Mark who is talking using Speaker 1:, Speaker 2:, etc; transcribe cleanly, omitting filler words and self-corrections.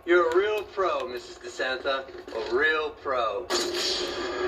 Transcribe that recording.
Speaker 1: You're a real pro, Mrs. DeSanta. A real pro.